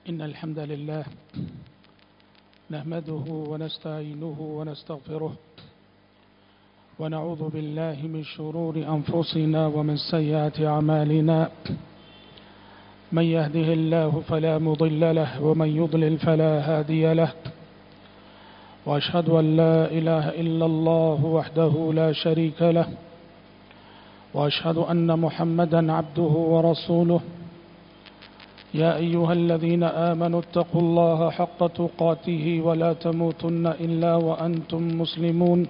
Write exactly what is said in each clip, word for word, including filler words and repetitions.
إن الحمد لله نحمده ونستعينه ونستغفره ونعوذ بالله من شرور أنفسنا ومن سيئات أعمالنا من يهده الله فلا مضل له ومن يضلل فلا هادي له وأشهد أن لا إله إلا الله وحده لا شريك له وأشهد أن محمدًا عبده ورسوله يا أيها الذين آمنوا اتقوا الله حق تقاته ولا تموتن إلا وأنتم مسلمون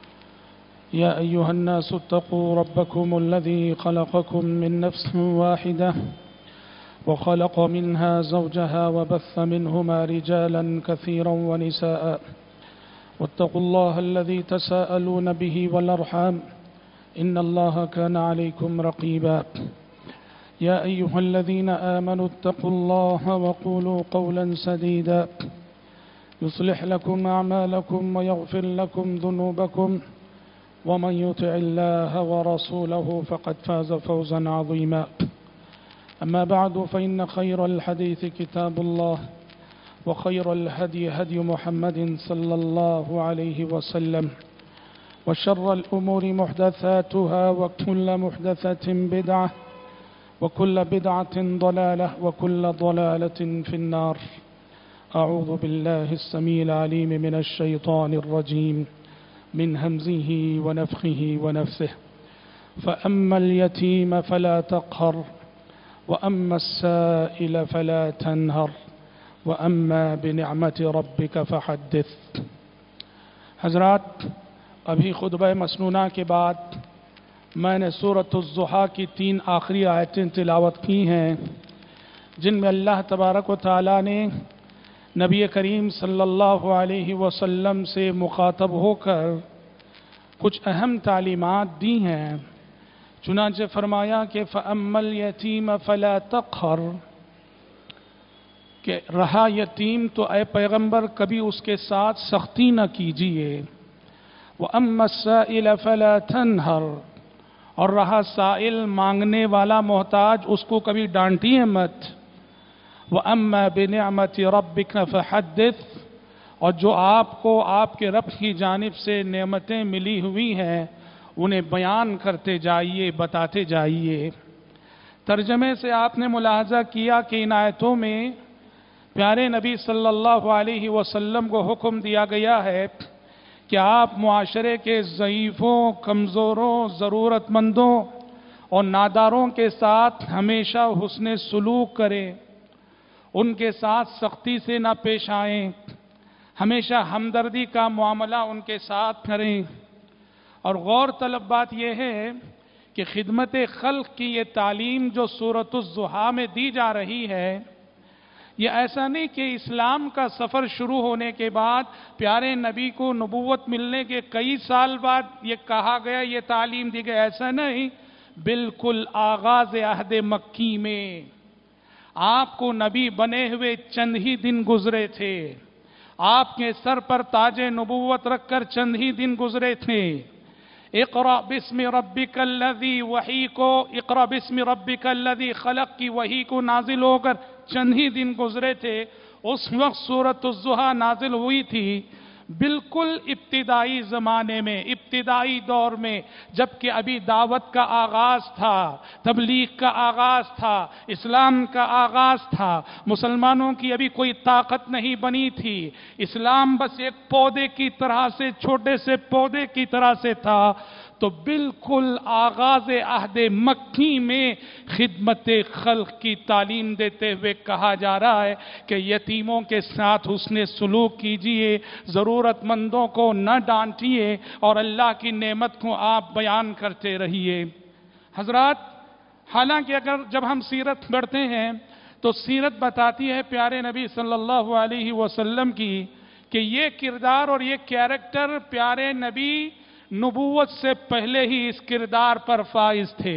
يا أيها الناس اتقوا ربكم الذي خلقكم من نفس واحدة وخلق منها زوجها وبث منهما رجالا كثيرا ونساء واتقوا الله الذي تساءلون به والأرحام إن الله كان عليكم رقيبا يا أيها الذين آمنوا اتقوا الله وقولوا قولا سديدا يصلح لكم أعمالكم ويغفر لكم ذنوبكم ومن يطع الله ورسوله فقد فاز فوزا عظيما أما بعد فإن خير الحديث كتاب الله وخير الهدي هدي محمد صلى الله عليه وسلم وشر الأمور محدثاتها وكل محدثة بدعة وكل بدعة ضلالة وكل ضلالة في النار أعوذ بالله السميع العليم من الشيطان الرجيم من همزه ونفخه ونفثه فأما اليتيم فلا تقهر وأما السائل فلا تنهر وأما بنعمة ربك فحدث. حضرات، ابھی خطبہ مسنونہ کے بعد میں نے سورۃ الضحیٰ کی تین آخری آیتیں تلاوت کی ہیں جن میں اللہ تبارک و تعالیٰ نے نبی کریم صلی اللہ علیہ وسلم سے مخاطب ہو کر کچھ اہم تعلیمات دی ہیں. چنانچہ فرمایا کہ فَأَمَّا الْيَتِيمَ فَلَا تَقْهَرْ، کہ رہا یتیم تو اے پیغمبر کبھی اس کے ساتھ سختی نہ کیجیے. وَأَمَّا السَّائِلَ فَلَا تَنْهَرْ، اور رہا سائل مانگنے والا محتاج اس کو کبھی ڈانٹیے مت. وَأَمَّا بِنِعْمَةِ رَبِّكَ فَحَدِّثْ، اور جو آپ کو آپ کے رب کی جانب سے نعمتیں ملی ہوئی ہیں انہیں بیان کرتے جائیے، بتاتے جائیے. ترجمے سے آپ نے ملاحظہ کیا کہ ان آیتوں میں پیارے نبی صلی اللہ علیہ وسلم کو حکم دیا گیا ہے کہ آپ معاشرے کے ضعیفوں، کمزوروں، ضرورت مندوں اور ناداروں کے ساتھ ہمیشہ حسن سلوک کریں، ان کے ساتھ سختی سے نہ پیش آئیں، ہمیشہ ہمدردی کا معاملہ ان کے ساتھ کریں. اور غور طلب بات یہ ہے کہ خدمت خلق کی یہ تعلیم جو سورۃ الضحیٰ میں دی جا رہی ہے، یہ ایسا نہیں کہ اسلام کا سفر شروع ہونے کے بعد پیارے نبی کو نبوت ملنے کے کئی سال بعد یہ کہا گیا، یہ تعلیم دی گئی، ایسا نہیں. بالکل آغاز عہد مکی میں آپ کو نبی بنے ہوئے چند ہی دن گزرے تھے، آپ کے سر پر تاج نبوت رکھ کر چند ہی دن گزرے تھے. اقرأ بسم ربک الذی، وحی کو اقرأ بسم ربک الذی خلق کی وحی کو نازل ہو کر چند ہی دن گزرے تھے. اس وقت سورۃ الضحیٰ نازل ہوئی تھی، بالکل ابتدائی زمانے میں، ابتدائی دور میں، جبکہ ابھی دعوت کا آغاز تھا، تبلیغ کا آغاز تھا، اسلام کا آغاز تھا. مسلمانوں کی ابھی کوئی طاقت نہیں بنی تھی، اسلام بس ایک پودے کی طرح سے، چھوٹے سے پودے کی طرح سے تھا. تو بالکل آغاز عہد مکی میں خدمت خلق کی تعلیم دیتے ہوئے کہا جا رہا ہے کہ یتیموں کے ساتھ حسن سلوک کیجئے، ضرورت مندوں کو نہ ڈانٹیے، اور اللہ کی نعمت کو آپ بیان کرتے رہیے. حضرات، حالانکہ اگر جب ہم سیرت پڑھتے ہیں تو سیرت بتاتی ہے پیارے نبی صلی اللہ علیہ وسلم کی کہ یہ کردار اور یہ کیریکٹر پیارے نبی نبوت سے پہلے ہی اس کردار پر فائز تھے.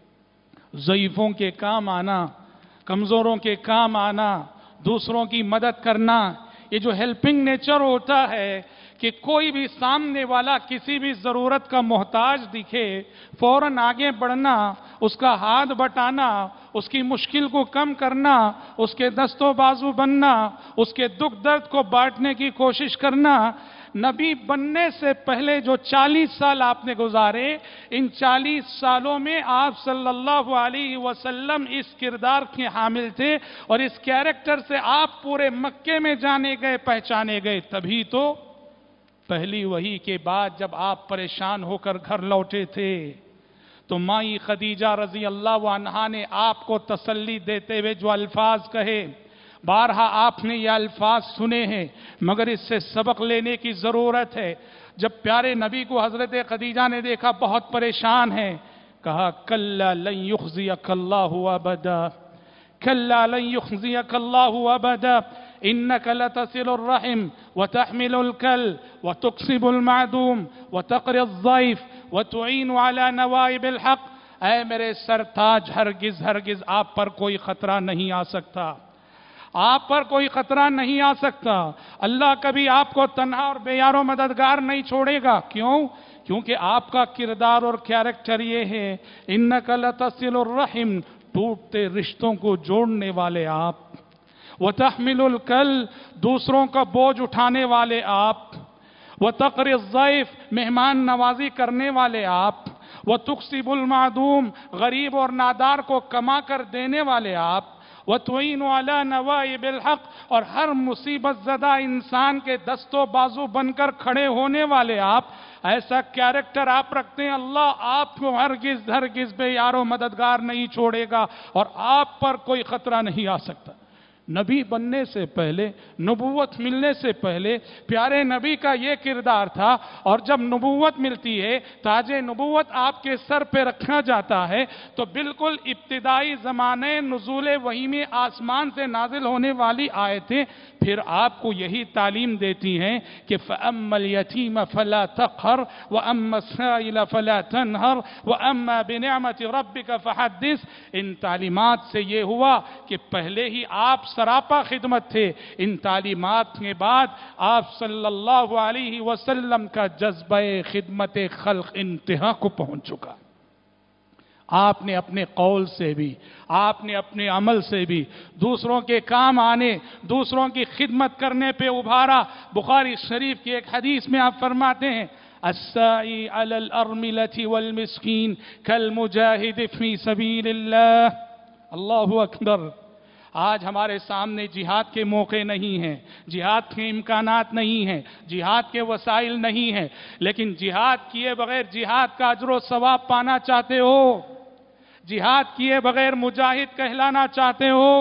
ضعیفوں کے کام آنا، کمزوروں کے کام آنا، دوسروں کی مدد کرنا، یہ جو ہیلپنگ نیچر ہوتا ہے کہ کوئی بھی سامنے والا کسی بھی ضرورت کا محتاج دکھے فوراً آگے بڑھنا، اس کا ہاتھ بٹانا، اس کی مشکل کو کم کرنا، اس کے دست و بازو بننا، اس کے دکھ درد کو بانٹنے کی کوشش کرنا۔ نبی بننے سے پہلے جو چالیس سال آپ نے گزارے، ان چالیس سالوں میں آپ صلی اللہ علیہ وسلم اس کردار کے حامل تھے، اور اس کیریکٹر سے آپ پورے مکے میں جانے گئے، پہچانے گئے۔ تبھی تو پہلی وحی کے بعد جب آپ پریشان ہو کر گھر لوٹے تھے تو مائی خدیجہ رضی اللہ عنہا نے آپ کو تسلی دیتے ہوئے جو الفاظ کہے، بارہا آپ نے یہ الفاظ سنے ہیں، مگر اس سے سبق لینے کی ضرورت ہے۔ جب پیارے نبی کو حضرت خدیجہ نے دیکھا بہت پریشان ہیں، کہا کلا لن یخزیک اللہ ابدا، کلا لن یخزیک اللہ ابدا، انک لتصل الرحم وتحمل الکل وتکسب المعدوم وتقری الضیف وتعین علی نوائب الحق۔ اے میرے سرتاج، ہرگز ہرگز آپ پر کوئی خطرہ نہیں آ سکتا، آپ پر کوئی خطرہ نہیں آ سکتا۔ اللہ کبھی آپ کو تنہا اور بے یار و مددگار نہیں چھوڑے گا۔ کیوں؟ کیونکہ آپ کا کردار اور کیریکٹر یہ ہے، انک لتصل الرحم، ٹوٹتے رشتوں کو جوڑنے والے آپ، وتحمل الکل، دوسروں کا بوجھ اٹھانے والے آپ، وتقری الضیف، مہمان نوازی کرنے والے آپ، وتکسب المعدوم، غریب اور نادار کو کما کر دینے والے آپ، وتعین علی نوائب الحق، اور ہر مصیبت زدہ انسان کے دست و بازو بن کر کھڑے ہونے والے آپ۔ ایسا کیریکٹر آپ رکھتے ہیں، اللہ آپ کو ہرگز ہرگز بے یار و مددگار نہیں چھوڑے گا، اور آپ پر کوئی خطرہ نہیں آ سکتا۔ نبی بننے سے پہلے، نبوت ملنے سے پہلے پیارے نبی کا یہ کردار تھا، اور جب نبوت ملتی ہے، تاج نبوت آپ کے سر پہ رکھا جاتا ہے، تو بالکل ابتدائی زمانے نزول وحی میں آسمان سے نازل ہونے والی آیتیں پھر آپ کو یہی تعلیم دیتی ہیں کہ فَأَمَّا الْيَتِيمَ فَلَا تَقْهَرْ وَأَمَّا السَّائِلَ فَلَا تَنْهَرْ وَأَمَّا بِنِعْمَةِ رَبِّكَ فَحَدِّثْ۔ ان تعلیمات سے یہ ہوا کہ پہلے ہی آپ سراپا خدمت تھے، ان تعلیمات کے بعد آپ صلی اللہ علیہ وسلم کا جذبہ خدمت خلق انتہا کو پہنچ چکا۔ آپ نے اپنے قول سے بھی، آپ نے اپنے عمل سے بھی دوسروں کے کام آنے، دوسروں کی خدمت کرنے پہ ابھارا۔ بخاری شریف کی ایک حدیث میں آپ فرماتے ہیں، السائی علی الارملة والمسکین کالمجاہد فی سبیل اللہ۔ اللہ اکبر۔ آج ہمارے سامنے جہاد کے موقع نہیں ہیں، جہاد کے امکانات نہیں ہیں، جہاد کے وسائل نہیں ہیں، لیکن جہاد کیے بغیر جہاد کا اجر و ثواب پانا چاہتے ہو، جہاد کیے بغیر مجاہد کہلانا چاہتے ہو،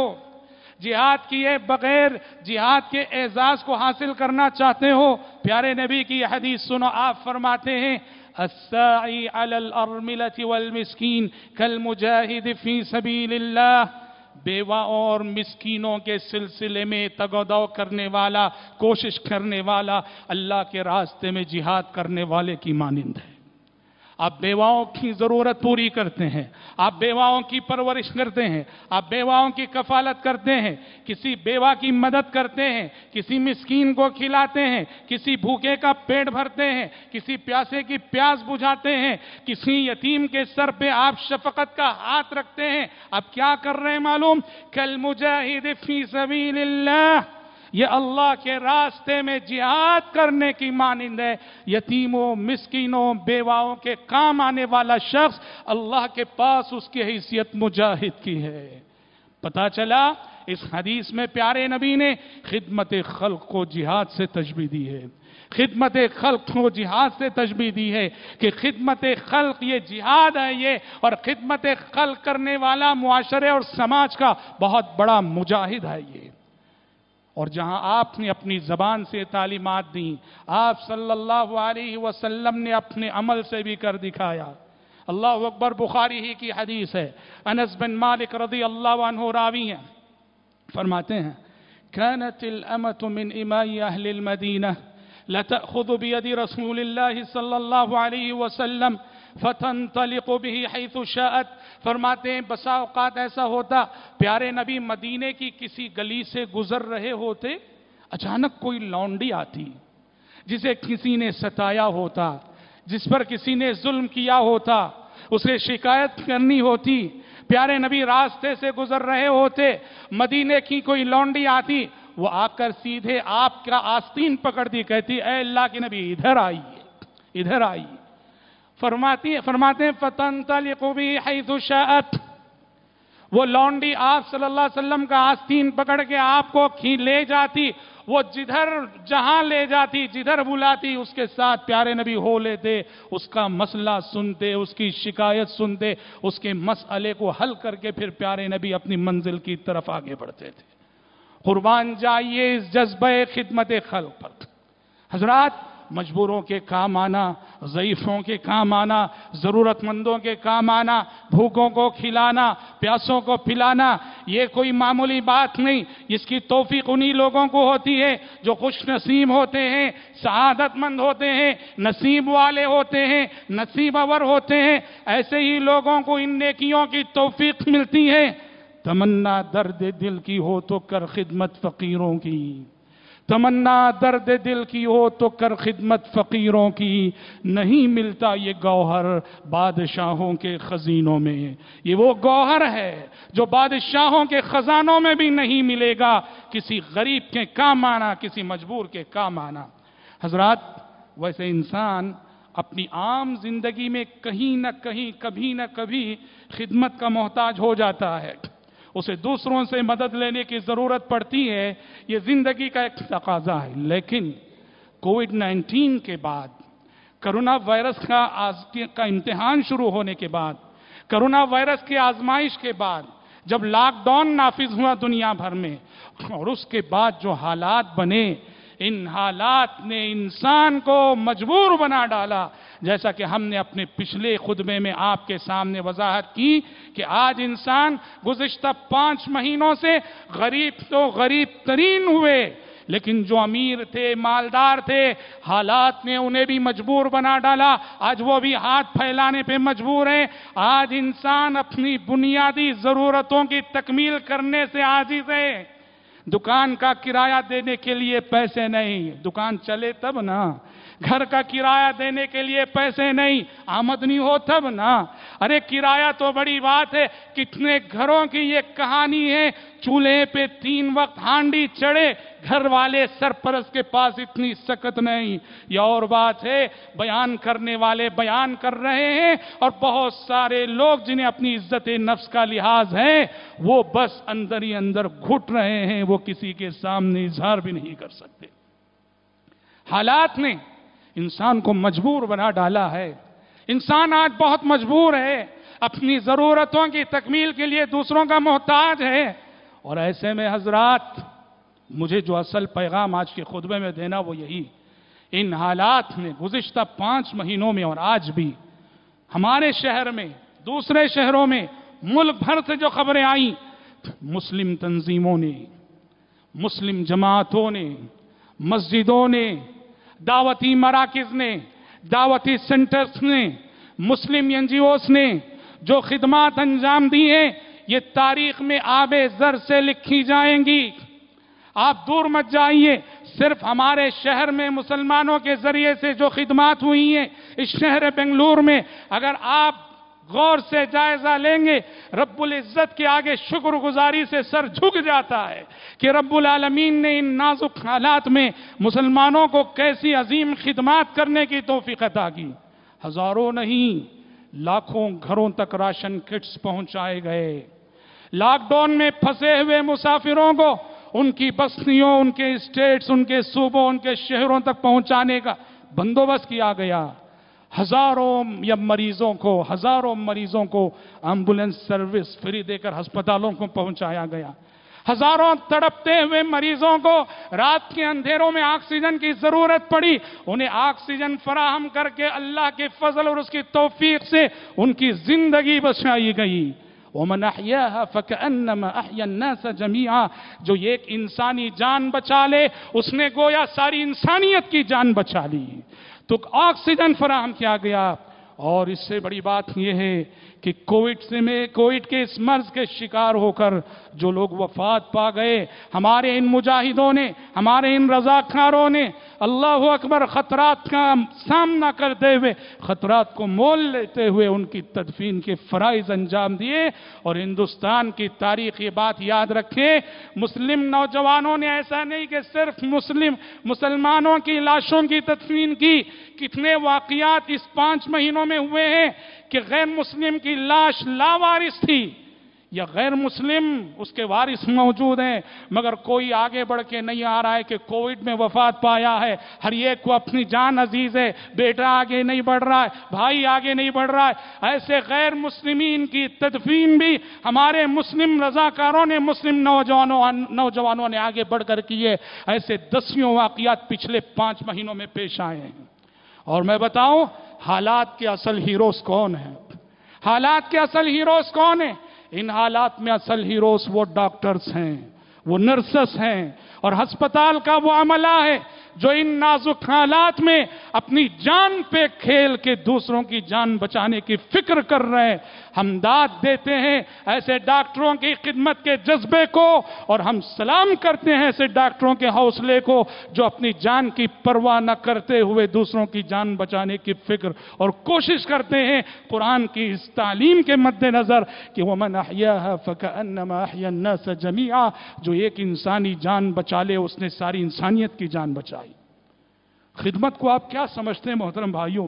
جہاد کیے بغیر جہاد کے اعزاز کو حاصل کرنا چاہتے ہو، پیارے نبی کی حدیث سنو، آپ فرماتے ہیں الساعی علی الارملة والمسکین کالمجاہد فی سبیل اللہ۔ بیوہ اور مسکینوں کے سلسلے میں تگ و دو کرنے والا، کوشش کرنے والا، اللہ کے راستے میں جہاد کرنے والے کی مانند ہے۔ آپ بیواؤں کی ضرورت پوری کرتے ہیں، آپ بیواؤں کی پرورش کرتے ہیں، آپ بیواؤں کی کفالت کرتے ہیں، کسی بیوہ کی مدد کرتے ہیں، کسی مسکین کو کھلاتے ہیں، کسی بھوکے کا پیٹ بھرتے ہیں، کسی پیاسے کی پیاس بجھاتے ہیں، کسی یتیم کے سر پہ آپ شفقت کا ہاتھ رکھتے ہیں۔ اب کیا کر رہے ہیں معلوم؟ کالمجاہد فی سبیل اللہ، یہ اللہ کے راستے میں جہاد کرنے کی مانند ہے۔ یتیموں، مسکینوں، بیواؤں کے کام آنے والا شخص اللہ کے پاس اس کی حیثیت مجاہد کی ہے۔ پتہ چلا اس حدیث میں پیارے نبی نے خدمت خلق کو جہاد سے تشبیہ دی ہے، خدمت خلق کو جہاد سے تشبیہ دی ہے کہ خدمت خلق یہ جہاد ہے، یہ اور خدمت خلق کرنے والا معاشرے اور سماج کا بہت بڑا مجاہد ہے یہ۔ اور جہاں آپ نے اپنی زبان سے تعلیمات دیں، آپ صلی اللہ علیہ وسلم نے اپنے عمل سے بھی کر دکھایا۔ اللہ اکبر۔ بخاری ہی کی حدیث ہے، انس بن مالک رضی اللہ عنہ راوی ہیں، فرماتے ہیں كانت الأمة من إماء أهل المدينة لتأخذ بيد رسول الله صلی اللہ علیہ وسلم فتنطلق به حيث شاءت۔ فرماتے ہیں بسا اوقات ایسا ہوتا، پیارے نبی مدینے کی کسی گلی سے گزر رہے ہوتے، اچانک کوئی لونڈی آتی जिसे किसी ने सताया होता, जिस पर किसी ने जुल्म किया होता, उसे शिकायत करनी होती, प्यारे नबी रास्ते से गुजर रहे होते, मदीने की कोई लौंडी आती, वो आकर सीधे आपका आस्तीन पकड़ती, कहती ऐ अल्लाह के नबी इधर आइए, इधर आइए। फरमाती फरमाते हैं फतंतलिकु बि हैथु शाअत, वो लौंडी आप सल्लल्लाहु अलैहि वसल्लम का आस्तीन पकड़ के आपको खी ले जाती, वो जिधर जहां ले जाती, जिधर बुलाती, उसके साथ प्यारे नबी हो लेते, उसका मसला सुनते, उसकी शिकायत सुनते, उसके मसले को हल करके फिर प्यारे नबी अपनी मंजिल की तरफ आगे बढ़ते थे। कुर्बान जाइए इस जज्बे खिदमत खल्क पर। हजरात, मजबूरों के काम आना, ज़ईफ़ों के काम आना, ज़रूरतमंदों के काम आना, भूखों को खिलाना, प्यासों को पिलाना, ये कोई मामूली बात नहीं। इसकी तौफीक उन्हीं लोगों को होती है जो खुश नसीब होते हैं, सआदतमंद होते हैं, नसीब वाले होते हैं, नसीबवर होते हैं। ऐसे ही लोगों को इन नेकियों की तौफीक मिलती है। तमन्ना दर्द दिल की हो तो कर खिदमत फ़कीरों की, तमन्ना दर्द दिल की हो तो कर खिदमत फ़कीरों की, नहीं मिलता ये गौहर बादशाहों के खजीनों में। ये वो गौहर है जो बादशाहों के खजानों में भी नहीं मिलेगा, किसी गरीब के काम आना, किसी मजबूर के काम आना। हजरात, वैसे इंसान अपनी आम जिंदगी में कहीं न कहीं, कभी न कभी खिदमत का मोहताज हो जाता है, उसे दूसरों से मदद लेने की जरूरत पड़ती है, ये जिंदगी का एक तकाजा है। लेकिन कोविड नाइन्टीन के बाद, कोरोना वायरस का आज का इम्तिहान शुरू होने के बाद, कोरोना वायरस की आजमाइश के बाद, जब लॉकडाउन नाफिज हुआ दुनिया भर में, और उसके बाद जो हालात बने, इन हालात ने इंसान को मजबूर बना डाला। जैसा कि हमने अपने पिछले खुतबे में आपके सामने वजाहत की कि आज इंसान गुज़िश्ता पांच महीनों से गरीब तो गरीब तरीन हुए, लेकिन जो अमीर थे, मालदार थे, हालात ने उन्हें भी मजबूर बना डाला। आज वो भी हाथ फैलाने पे मजबूर है। आज इंसान अपनी बुनियादी ज़रूरतों की तकमील करने से आजिज़ है। दुकान का किराया देने के लिए पैसे नहीं, दुकान चले तब ना। घर का किराया देने के लिए पैसे नहीं, आमदनी हो तब ना। अरे किराया तो बड़ी बात है, कितने घरों की ये कहानी है, चूल्हे पे तीन वक्त हांडी चढ़े, घर वाले सरपरस्त के पास इतनी सकत नहीं। ये और बात है, बयान करने वाले बयान कर रहे हैं, और बहुत सारे लोग जिन्हें अपनी इज्जत नफ्स का लिहाज है, वो बस अंदर ही अंदर घुट रहे हैं, वो किसी के सामने इजहार भी नहीं कर सकते। हालात ने इंसान को मजबूर बना डाला है। इंसान आज बहुत मजबूर है, अपनी जरूरतों की तकमील के लिए दूसरों का मोहताज है। और ऐसे में हजरात, मुझे जो असल पैगाम आज के खुतबे में देना वो यही, इन हालात में गुज़िश्ता पांच महीनों में और आज भी हमारे शहर में, दूसरे शहरों में, मुल्क भर से जो खबरें आई, मुस्लिम तंजीमों ने, मुस्लिम जमातों ने, मस्जिदों ने, दावती मराकिज ने, दावती सेंटर्स ने, मुस्लिम एनजीओस ने जो खिदमात अंजाम दी हैं, ये तारीख में आबे ज़र से लिखी जाएंगी। आप दूर मत जाइए, सिर्फ हमारे शहर में मुसलमानों के जरिए से जो खिदमात हुई हैं, इस शहर बेंगलुरु में, अगर आप गौर से जायजा लेंगे, रब्बुल इज्जत के आगे शुक्रगुजारी से सर झुक जाता है कि रब्बुल आलमीन ने इन नाजुक हालात में मुसलमानों को कैसी अजीम खिदमात करने की तौफीक अता की। हजारों नहीं, लाखों घरों तक राशन किट्स पहुंचाए गए। लॉकडाउन में फंसे हुए मुसाफिरों को उनकी बस्तियों, उनके स्टेट्स, उनके सूबों, उनके शहरों तक पहुंचाने का बंदोबस्त किया गया। हजारों या मरीजों को हजारों मरीजों को एम्बुलेंस सर्विस फ्री देकर अस्पतालों को पहुंचाया गया। हजारों तड़पते हुए मरीजों को रात के अंधेरों में ऑक्सीजन की जरूरत पड़ी, उन्हें ऑक्सीजन फराहम करके अल्लाह के फजल और उसकी तौफीक से उनकी जिंदगी बचाई गई। वमन अहयाहा फकअन्नमा अहया अन्नास जमीआ, जो एक इंसानी जान बचा ले, उसने गोया सारी इंसानियत की जान बचा ली। तो ऑक्सीजन फराहम किया गया। और इससे बड़ी बात यह है कि कोविड से में कोविड के इस मर्ज के शिकार होकर जो लोग वफात पा गए, हमारे इन मुजाहिदों ने, हमारे इन रजाकारों ने اللہ اکبر خطرات کا سامنا کرتے ہوئے خطرات کو مول لیتے ہوئے ان کی تدفین کے فرائض انجام دیے. اور ہندوستان کی تاریخ یہ بات یاد رکھیں، مسلم نوجوانوں نے ایسا نہیں کہ صرف مسلم مسلمانوں کی لاشوں کی تدفین کی. کتنے واقعات اس پانچ مہینوں میں ہوئے ہیں کہ غیر مسلم کی لاش لاوارث تھی یا غیر مسلم اس کے وارث موجود ہیں، مگر کوئی آگے بڑھ کے نہیں آ رہا ہے کہ کووڈ میں وفات پایا ہے. ہر ایک کو اپنی جان عزیز ہے، بیٹا آگے نہیں بڑھ رہا ہے، بھائی آگے نہیں بڑھ رہا ہے. ایسے غیر مسلمین کی تدفین بھی ہمارے مسلم رضاکاروں نے، مسلم نوجوانوں نوجوانوں نے آگے بڑھ کر کیے. ایسے دسیوں واقعات پچھلے پانچ مہینوں میں پیش آئے ہیں. اور میں بتاؤں حالات کے اصل ہیروز کون ہیں؟ حالات کے اصل ہیروز کون ہیں؟ ان حالات میں اصل ہیروز وہ ڈاکٹرز ہیں، وہ نرسز ہیں، اور ہسپتال کا وہ عملہ ہے جو ان نازک حالات میں اپنی جان پہ کھیل کے دوسروں کی جان بچانے کی فکر کر رہے ہیں. ہم داد دیتے ہیں ایسے ڈاکٹروں کی خدمت کے جذبے کو، اور ہم سلام کرتے ہیں ایسے ڈاکٹروں کے حوصلے کو جو اپنی جان کی پرواہ نہ کرتے ہوئے دوسروں کی جان بچانے کی فکر اور کوشش کرتے ہیں. قرآن کی اس تعلیم کے مد نظر کہ وَمَنْ أَحْيَاهَا فَكَأَنَّمَا أَحْيَا النَّاسَ جَمِيعًا، جو ایک انسانی جان بچا لے اس نے ساری انسانیت کی جان بچائی. خدمت کو آپ کیا سمجھتے ہیں محترم بھائیوں؟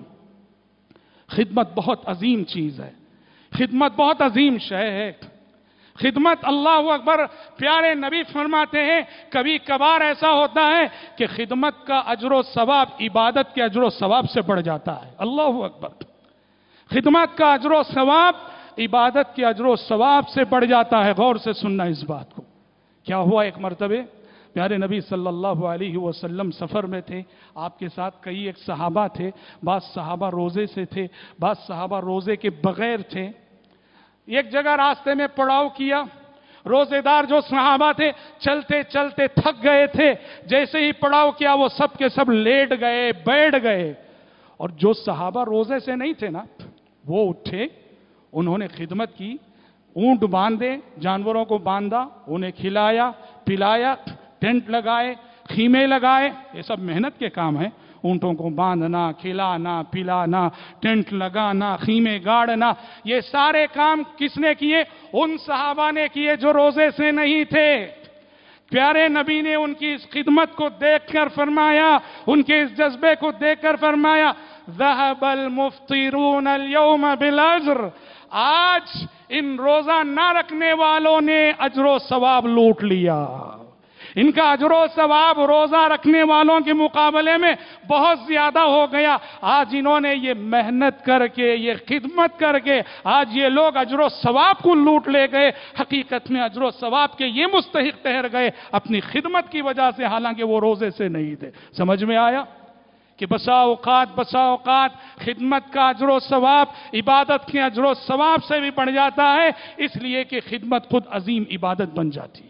خدمت بہت عظیم چیز ہے، خدمت بہت عظیم شے ہے. خدمت اللہ اکبر، پیارے نبی فرماتے ہیں کبھی کبھار ایسا ہوتا ہے کہ خدمت کا اجر و ثواب عبادت کے اجر و ثواب سے بڑھ جاتا ہے. اللہ اکبر، خدمت کا اجر و ثواب عبادت کے اجر و ثواب سے بڑھ جاتا ہے. غور سے سننا اس بات کو. کیا ہوا ایک مرتبہ پیارے نبی صلی اللہ علیہ وسلم سفر میں تھے، آپ کے ساتھ کئی ایک صحابہ تھے. بعض صحابہ روزے سے تھے، بعض صحابہ روزے کے بغیر تھے. ایک جگہ راستے میں پڑاؤ کیا. روزے دار جو صحابہ تھے چلتے چلتے تھک گئے تھے، جیسے ہی پڑاؤ کیا وہ سب کے سب لیٹ گئے، بیٹھ گئے. اور جو صحابہ روزے سے نہیں تھے نا، وہ اٹھے، انہوں نے خدمت کی. اونٹ باندھے، جانوروں کو باندھا، انہیں کھلایا پلایا، ٹینٹ لگائے، خیمے لگائے. یہ سب محنت کے کام ہیں. اونٹوں کو باندھنا، کھلانا پلانا، ٹینٹ لگانا، خیمے گاڑنا، یہ سارے کام کس نے کیے؟ ان صحابہ نے کیے جو روزے سے نہیں تھے. پیارے نبی نے ان کی اس خدمت کو دیکھ کر فرمایا، ان کے اس جذبے کو دیکھ کر فرمایا ذهب المفطرون اليوم بالاجر، آج ان روزہ نہ رکھنے والوں نے اجر و ثواب لوٹ لیا. ان کا اجر و ثواب روزہ رکھنے والوں کے مقابلے میں بہت زیادہ ہو گیا. آج انہوں نے یہ محنت کر کے، یہ خدمت کر کے آج یہ لوگ اجر و ثواب کو لوٹ لے گئے. حقیقت میں اجر و ثواب کے یہ مستحق ٹھہر گئے اپنی خدمت کی وجہ سے، حالانکہ وہ روزے سے نہیں تھے. سمجھ میں آیا کہ بسا اوقات بسا اوقات خدمت کا اجر و ثواب عبادت کے اجر و ثواب سے بھی بڑھ جاتا ہے، اس لیے کہ خدمت خود عظیم عبادت بن جاتی ہے.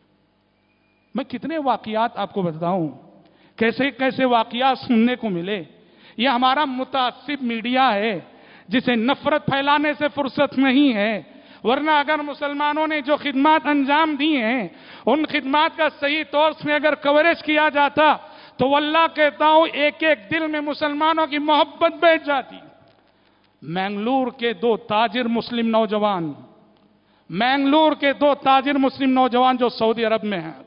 میں کتنے واقعات آپ کو بتاؤں، کیسے کیسے واقعات سننے کو ملے. یہ ہمارا متعصب میڈیا ہے جسے نفرت پھیلانے سے فرصت نہیں ہے. ورنہ اگر مسلمانوں نے جو خدمات انجام دی ہیں ان خدمات کا صحیح طور سے اگر کوریج کیا جاتا تو واللہ کہتا ہوں ایک ایک دل میں مسلمانوں کی محبت بیٹھ جاتی. مینگلور کے دو تاجر مسلم نوجوان مینگلور کے دو تاجر مسلم نوجوان جو سعودی عرب میں ہیں،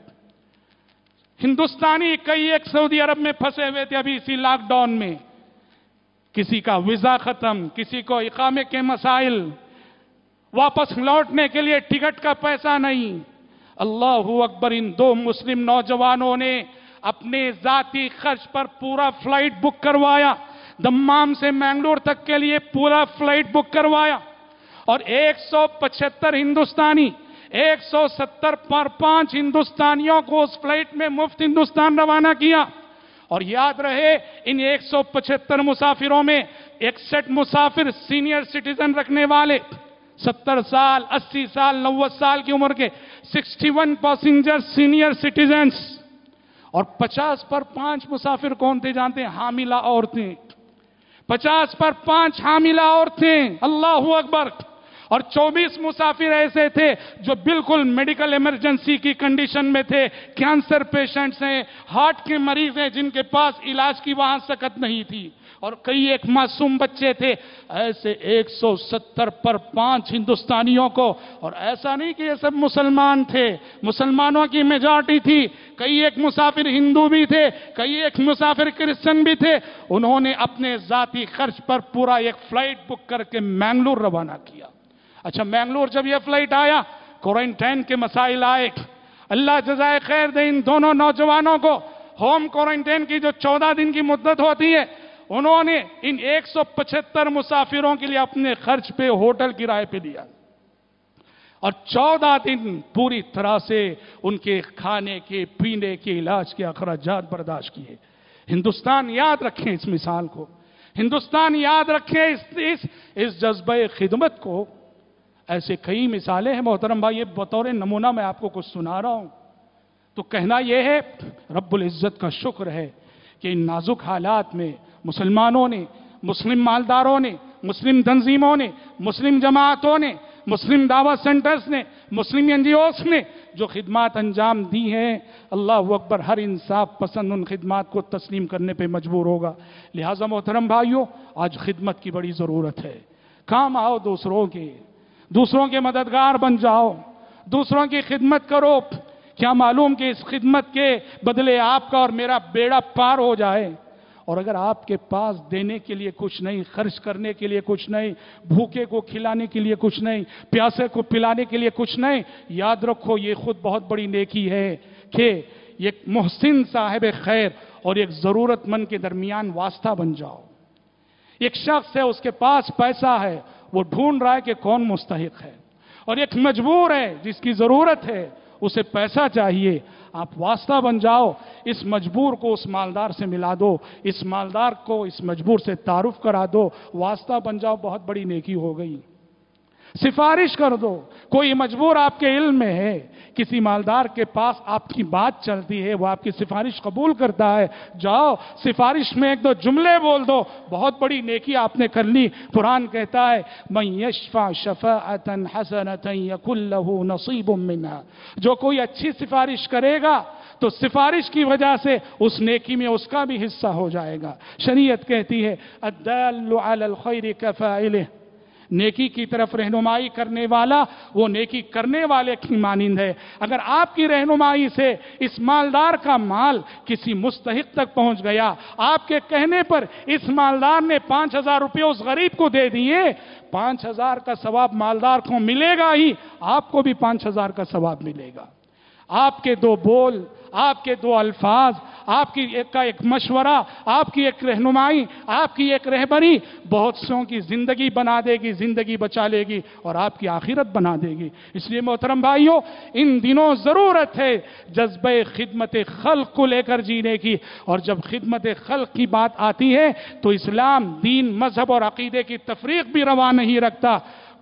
ہندوستانی کئی ایک سعودی عرب میں پھنسے ہوئے تھے ابھی اسی لاک ڈاؤن میں. کسی کا ویزا ختم، کسی کو اقامے کے مسائل، واپس لوٹنے کے لیے ٹکٹ کا پیسہ نہیں. اللہ اکبر، ان دو مسلم نوجوانوں نے اپنے ذاتی خرچ پر پورا فلائٹ بک کروایا، دمام سے مینگلور تک کے لیے پورا فلائٹ بک کروایا، اور ایک سو پچہتر ہندوستانی ایک سو ستر پر پانچ ہندوستانیوں کو اس فلائٹ میں مفت ہندوستان روانہ کیا. اور یاد رہے ان ایک سو پچہتر مسافروں میں اکسٹھ مسافر سینئر سٹیزن رکھنے والے، ستر سال اسی سال نوے سال کی عمر کے sixty one passenger senior citizens, اور پچاس پر پانچ مسافر کون تھے جانتے ہیں؟ حاملہ عورتیں. پچاس پر پانچ حاملہ عورتیں. اللہ اکبر. اور چوبیس مسافر ایسے تھے جو بالکل میڈیکل ایمرجنسی کی کنڈیشن میں تھے، کینسر پیشنٹس ہیں، ہارٹ کے مریض ہیں جن کے پاس علاج کی وہاں سکت نہیں تھی، اور کئی ایک معصوم بچے تھے، ایسے ایک سو ستر پر پانچ ہندوستانیوں کو، اور ایسا نہیں کہ یہ سب مسلمان تھے، مسلمانوں کی میجارٹی تھی، کئی ایک مسافر ہندو بھی تھے، کئی ایک مسافر کرسچن بھی تھے، انہوں نے اپنے ذاتی خرچ پر پورا ایک فلائٹ بک کر کے مینگلور روانہ کیا۔ اچھا، مینگلور جب یہ فلائٹ آیا، کوارنٹائن کے مسائل آئے، اللہ جزائے خیر دے ان دونوں نوجوانوں کو، ہوم کوارنٹائن کی جو چودہ دن کی مدت ہوتی ہے، انہوں نے ان ایک سو پچھتر مسافروں کے لیے اپنے خرچ پہ ہوٹل کرائے پہ دیا، اور چودہ دن پوری طرح سے ان کے کھانے کے، پینے کے، علاج کے اخراجات برداشت کیے۔ ہندوستان یاد رکھیں اس مثال کو، ہندوستان یاد رکھیں اس اس, اس جذبہ خدمت کو۔ ایسے کئی مثالیں ہیں محترم بھائی، بطور نمونہ میں آپ کو کچھ سنا رہا ہوں، تو کہنا یہ ہے رب العزت کا شکر ہے کہ ان نازک حالات میں مسلمانوں نے، مسلم مالداروں نے، مسلم تنظیموں نے، مسلم جماعتوں نے، مسلم دعوت سینٹرز نے، مسلم این جی اوز نے جو خدمات انجام دی ہیں، اللہ اکبر، ہر انصاف پسند ان خدمات کو تسلیم کرنے پہ مجبور ہوگا۔ لہٰذا محترم بھائیوں، آج خدمت کی بڑی ضرورت ہے۔ کام آؤ دوسروں کے، دوسروں کے مددگار بن جاؤ، دوسروں کی خدمت کرو۔ کیا معلوم کہ اس خدمت کے بدلے آپ کا اور میرا بیڑا پار ہو جائے۔ اور اگر آپ کے پاس دینے کے لیے کچھ نہیں، خرچ کرنے کے لیے کچھ نہیں، بھوکے کو کھلانے کے لیے کچھ نہیں، پیاسے کو پلانے کے لیے کچھ نہیں، یاد رکھو یہ خود بہت بڑی نیکی ہے کہ ایک محسن صاحب خیر اور ایک ضرورت مند کے درمیان واسطہ بن جاؤ۔ ایک شخص ہے، اس کے پاس پیسہ ہے، وہ ڈھونڈ رہا ہے کہ کون مستحق ہے، اور ایک مجبور ہے جس کی ضرورت ہے، اسے پیسہ چاہیے، آپ واسطہ بن جاؤ، اس مجبور کو اس مالدار سے ملا دو، اس مالدار کو اس مجبور سے تعارف کرا دو، واسطہ بن جاؤ، بہت بڑی نیکی ہو گئی۔ سفارش کر دو، کوئی مجبور آپ کے علم میں ہے، کسی مالدار کے پاس آپ کی بات چلتی ہے، وہ آپ کی سفارش قبول کرتا ہے، جاؤ سفارش میں ایک دو جملے بول دو، بہت بڑی نیکی آپ نے کر لی۔ قرآن کہتا ہے من یشفع شفاعۃ حسنۃ یکن لہ نصیب منہا، جو کوئی اچھی سفارش کرے گا تو سفارش کی وجہ سے اس نیکی میں اس کا بھی حصہ ہو جائے گا۔ شریعت کہتی ہے الدال علی الخیر کفاعلہ، نیکی کی طرف رہنمائی کرنے والا وہ نیکی کرنے والے کی مانند ہے۔ اگر آپ کی رہنمائی سے اس مالدار کا مال کسی مستحق تک پہنچ گیا، آپ کے کہنے پر اس مالدار نے پانچ ہزار روپے اس غریب کو دے دیے، پانچ ہزار کا ثواب مالدار کو ملے گا ہی، آپ کو بھی پانچ ہزار کا ثواب ملے گا۔ آپ کے دو بول، آپ کے دو الفاظ، آپ کی ایک کا ایک مشورہ، آپ کی ایک رہنمائی، آپ کی ایک رہبری بہت سوں کی زندگی بنا دے گی، زندگی بچا لے گی اور آپ کی آخرت بنا دے گی۔ اس لیے محترم بھائیوں، ان دنوں ضرورت ہے جذبہ خدمت خلق کو لے کر جینے کی، اور جب خدمت خلق کی بات آتی ہے تو اسلام دین، مذہب اور عقیدے کی تفریق بھی روا نہیں رکھتا۔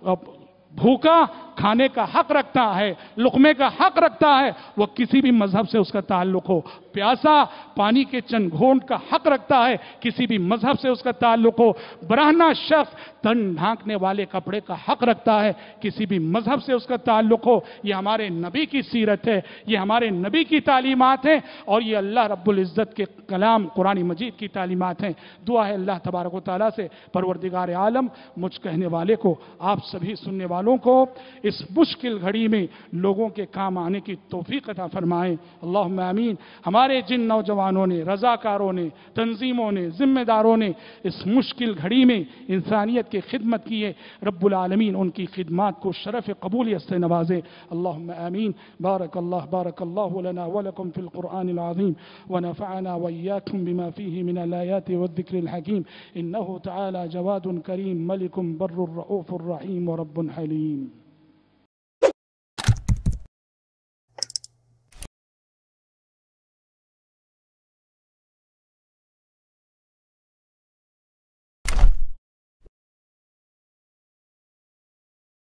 بھوکا کھانے کا حق رکھتا ہے، لقمے کا حق رکھتا ہے، وہ کسی بھی مذہب سے اس کا تعلق ہو۔ پیاسا پانی کے چند گھونٹ کا حق رکھتا ہے، کسی بھی مذہب سے اس کا تعلق ہو۔ برہنہ شخص تن ڈھانکنے والے کپڑے کا حق رکھتا ہے، کسی بھی مذہب سے اس کا تعلق ہو۔ یہ ہمارے نبی کی سیرت ہے، یہ ہمارے نبی کی تعلیمات ہیں، اور یہ اللہ رب العزت کے کلام قرآن مجید کی تعلیمات ہیں۔ دعا ہے اللہ تبارک و تعالیٰ سے پروردگار عالم مجھ کہنے والے کو، آپ سبھی سننے والوں کو اس مشکل گھڑی میں لوگوں کے کام آنے کی توفیق عطا فرمائیں۔ اللہم آمین۔ ہمارے جن نوجوانوں نے، رضاکاروں نے، تنظیموں نے، ذمہ داروں نے اس مشکل گھڑی میں انسانیت کی خدمت کی ہے، رب العالمین ان کی خدمات کو شرف قبولیت سے نوازے۔ اللہم آمین۔ بارک اللہ بارک اللہ لنا ولکم فی القرآن العظیم ونفعنا وإياكم بما فيه من الآيات والذكر الحكيم إنه تعالى جواد كريم ملك بر رؤوف رحيم ورب حليم۔